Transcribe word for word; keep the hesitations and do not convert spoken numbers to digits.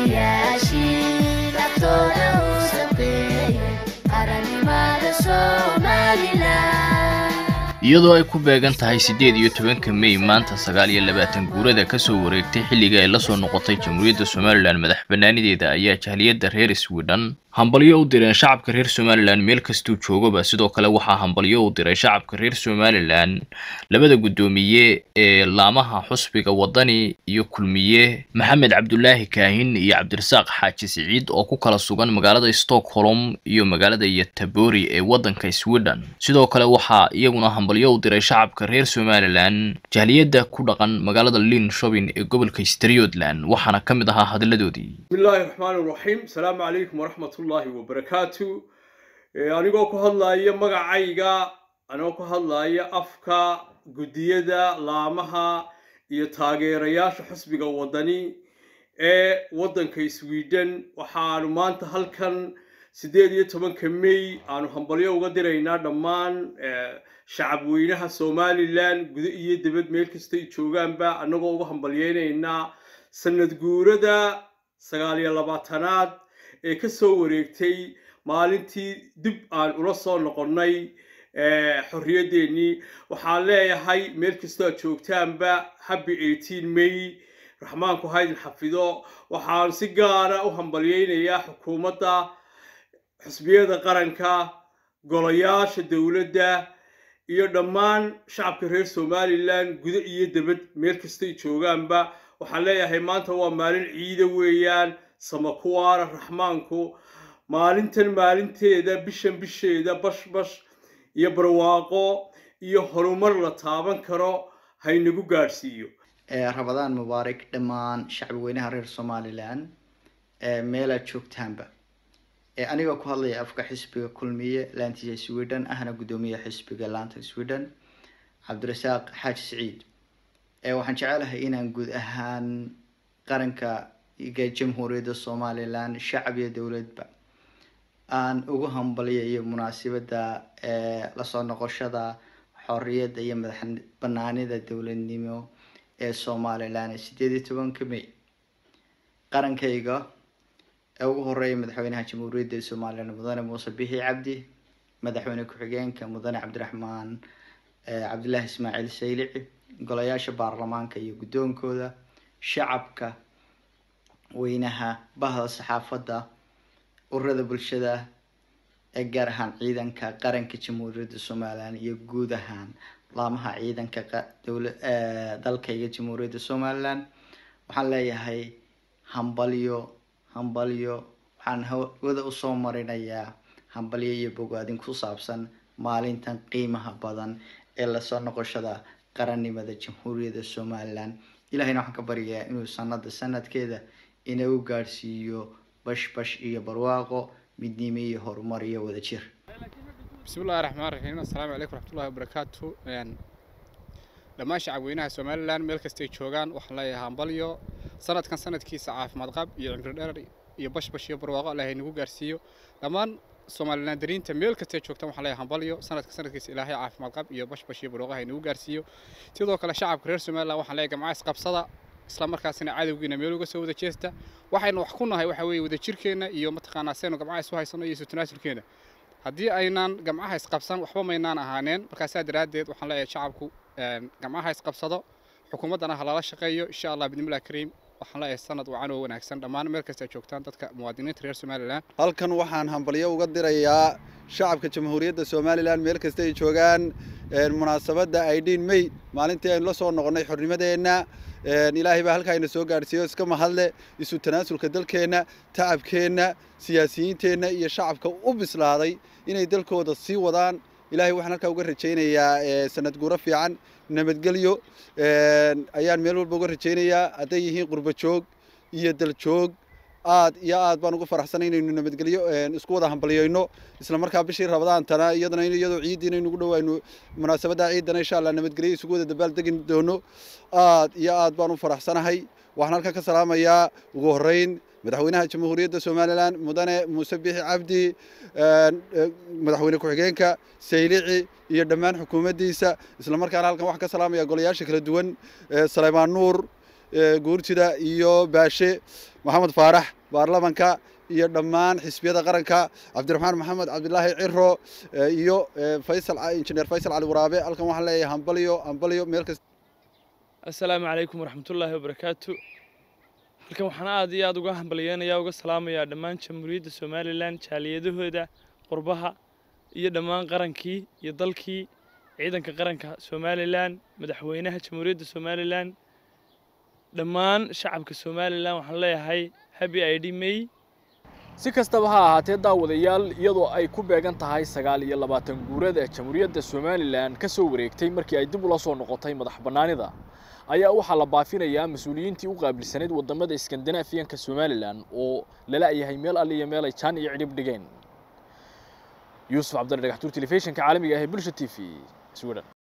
haliyaashi laftooda u sabeeyay qaranimada Somaliland iyadoo ay ku beegan tahay sideed iyo tobanka May maanta sagaal iyo labaatan guurada ka soo wareegtay xilliga ay la soo noqotay Jamhuuriyadda Somaliland madaxbannaanideeda ayaa jahliyadda reer Sweden hambalyo u diray shacabka reer Somaliland meel kastuu joogaba sidoo kale waxa hambalyo u diray shacabka reer Somaliland labada gudoomiye ee laamaha xusbiga wadani iyo kulmiye Maxamed Cabdullaahi Kaahin iyo Cabdirasaaq Xaaji Siciid oo ku kala sugan magaalada Stockholm iyo magaalada Göteborg ee wadanka Sweden sidoo kale waxa iyaguna hambalyo u diray shacabka reer Somaliland jahliyadda ku dhaqan magaalada Linköping ee gobolka Östergötland waxaana kamid ahaa hadaladoodii bismillahir rahmaanir rahiim salaamu alaykum wa rahmatullahi wa barakatuh anigoo ku hadlaaya magacayga anoo ku hadlaaya afka gudiyada laamaha iyo taageerayaasha xisbiga wadani ee wadanka Sweden waxaanu maanta halkan sideed iyo tobanka May aanu hambalyo uga diraynaa dhammaan shacab weynaha Somaliland guud iyo dibad meel kasta ay joogaanba anagoo uga hambalyeynayna sanad guurada sagaal iyo labaatanaad ee ka soo wareegtay maalintii dib aan ula soo noqonnay xorriyadeennii waxaan leeyahay meel kasta aad joogtaanba happy eighteen May raxmaanku haydin xafido waxaan si gaara u hambalyeynayaa xukuumadda xisbiyada qaranka golayaasha dawladda iyo dhammaan shacabka reer Somaliland guud iyo dibad meel kasta ay joogaanba waxaan leeyahay maanta waa maalin ciida weeyaan samakuwaara raxmaanku maalintan maalinteeda bishan bisheeda bash bash iyo barwaaqo iyo horumar la taaban karo haynagu gaarsiiyo ee Ramadaan mubaarak dhammaan shacab weynaha reer Somaliland ee meel aad joogtaanba ee aniga ku hadlaya afka xisbiga kulmiye laantiisa Sweden ahna gudoomiyaha xisbiga laanta Sweden Cabdirasaaq Xaaji Siciid ee waxaan jecelahay inaan guud ahaan qaranka iga Jamhuuriyadda Somaliland shacab iyo dawladba aan ugu hambalyeeyo munaasabada ee la soo noqoshada xorriyadda iyo madaxbannaanida dawladnimo ee Somaliland sideed iyo tobanka May qarankayga ee ugu horeeyay madaxweynaha Jamhuuriyadda Somaliland mudane Muuse Biixi Cabdi madaxweyne ku-xigeenka mudane Cabdiraxmaan Cabdullaahi Ismaaciil Saylici golayaasha baarlamaanka iyo gudoonkooda shacabka weynaha bahda saxaafadda ururada bulshada ee gaar ahaan ciidanka qaranka Jamhuuriyadda Somaliland iyo guud ahaan laamaha ciidanka dawladda dalkayga Jamhuuriyadda Somaliland waxaan leeyahay hambalyo hambalyo waxaan wada u soo marinayaa hambalyo iyo bogaadin ku saabsan maalintan qiimaha badan ee la soo noqoshada qarannimada Jamhuuriyadda Somaliland ilaahayna waxaan ka baryayaa inuu sanada sanadkeeda inuu gaarsiiyo bash bash iyo barwaaqo midnimo iyo horumar iyo wada jir bismillahir rahmaanir rahiim assalaamu alaykum warahmatullahi wabarakatuh dhammaan shacab weynaha Somaliland meel kasta ay joogaan waxaan leeyahay hambalyo sanadkan sanadkiisa caafimaad qab iyo cimri dheer iyo bash bash iyo barwaaqo ilaahay nagu gaarsiiyo dhammaan Somaliland dariinta meel kasta ay joogtaan waxaan leeyahay hambalyo sanadka sanadkiisa ilaahay caafimaad qab iyo bash bash iyo barwaaqo ilaahay nagu gaarsiiyo sidoo kale shacabka reer Somaliland waxaan leeyahay gamcays qabsada isla markaasina cadawgiina meel uga soo wada jeesta waxaynu wax ku nahay waxa weeye wada jirkeena iyo mataqaanaa seeno gamcays u haysano iyo sutunaasulkeena haddii aynaan gamcaha isqabsan waxba maynaan ahaaneen markaas daraadeed waxaan leeyahay shacabku gamcaha isqabsado xukuumadana halala shaqeeyo insha Allah bidnimada kariim waxaan leeyahay sanad wacan oo wanaagsan dhammaan meel kasta joogtaan dadka muwaadiniinta reer Somaliland halkan waxaan hambalyo uga dirayaa shacabka Jamhuuriyadda Somaliland meel kasta ay joogaan munaasabada eighteen May maalintii ay la soo noqonay xornimadeena ilaahay baa halka ina soo gaarsiiyo iska mahadle isu tanaasulka dalkeena taabkeena siyaasiyiinteena iyo shacabka u bislaaday inay dalkooda sii wadaan ilaahay waxaan halka uga rajaynayaa sanad guura fiican nabadgelyo ayaan meel walba uga rajaynayaa haday yihiin qurba joog iyo dal joog aad iyo aad baan ugu faraxsanahay inaynu nabadgelyo isku wada hambalyeeyno isla markaa bishii Ramadaan tana iyadana iyadoo ciid inaynu ugu dhawaayno munaasabada ciidana insha Allah nabadgelyo isugu wada dabaal degin doono aad iyo aad baan u faraxsanahay waxaan halka ka salaamayaa ugu horeyn madaxweynaha Jamhuuriyadda Somaliland mudane Muuse Biixi Cabdi madaxweyne ku-xigeenka Saylici iyo dhammaan xukuumaddiisa isla markaana halkan wax ka salaamaya golayaasha kala duwan Saleymaan Nuur guurtida iyo baashe maxamed faarax baarlamanka iyo dhammaan xisbiyada qaranka cabdiraxmaan maxamed cabdilaahi ciro iyo faysal injineer faysal cali waraabe halkan waxaan leeyahay hambalyo hambalyo meel kasta assalaamu calaykum waraxmatullaahi wabarakaatu halkan waxaan aad iyo aad uga hambalyeenayaa uga salaamayaa dhammaan jamhuuriyadda somalilan jaaliyadahooda qurbaha iyo dhammaan qarankii iyo dalkii ciidanka qaranka somalilan madaxweynaha jamhuuriyadda somalilan dhammaan shacabka somalilan waxaan leeyahay happy id may si kastaba ha ahaatee daawadayaal iyadoo ay ku beegan tahay sagaal iyo labaatan guurada jamhuuriyadda somalilan ka soo wareegtay markii ay dib ula soo noqotay madax bannaanida ayaa waxaa la baafinayaa mas-uuliyiintii u qaabilsaneyd wadamada Scandinavian-ka Somaliland oo lala yahay meel alle iyo meel ay jaan iyo cidhib dhigeen. Yuusuf Cabdalla Dhagaxtuur telefishinka caalamiga ah ee Bulsho T V Sweden.